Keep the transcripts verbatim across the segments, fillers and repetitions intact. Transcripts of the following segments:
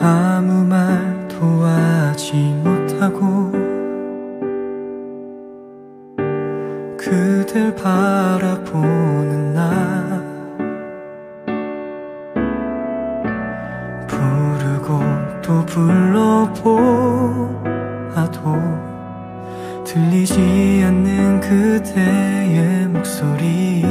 아무 말도 하지 못하고 그댈 바라보는 나, 부르고 또 불러보아도 들리지 않는 그대의 목소리.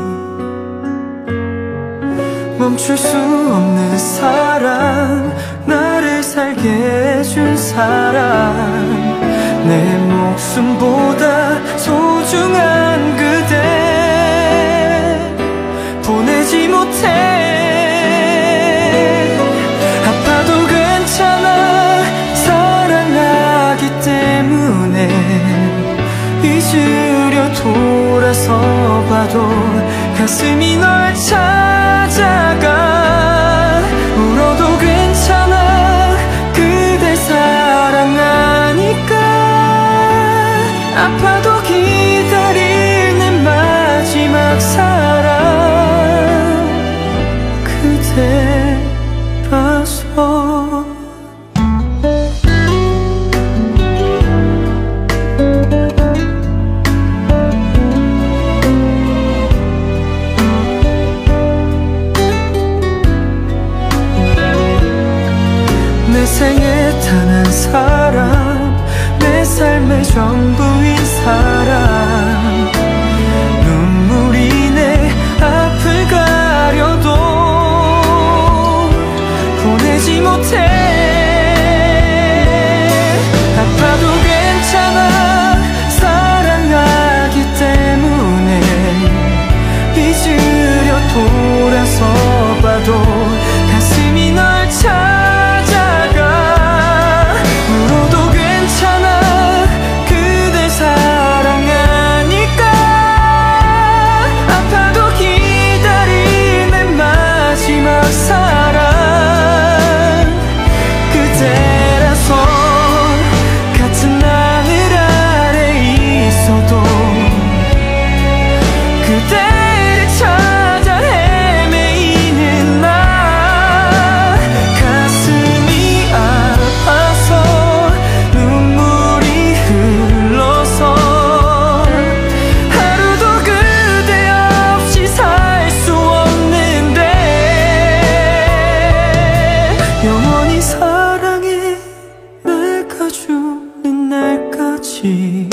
멈출 수 없는 사랑, 나를 살게 해준 사랑, 내 목숨보다 소중한 그대 보내지 못해. 아파도 괜찮아, 사랑하기 때문에 잊으려 돌아서 봐도 가슴이 널 찾아가. 울어도 괜찮아, 그댈 사랑하니까. 아파도 기다릴 내 마지막 사랑 그대라서. 내 생에 단 한 사람, 내 삶의 전부인 사람, 눈물이 내 앞을 가려도 보내지 못해. 아파도 괜찮아, 사랑하기 때문에 잊으려 돌아서 봐도 가슴이 널 찾아. 영원히 사랑해, 내가 죽는 날까지.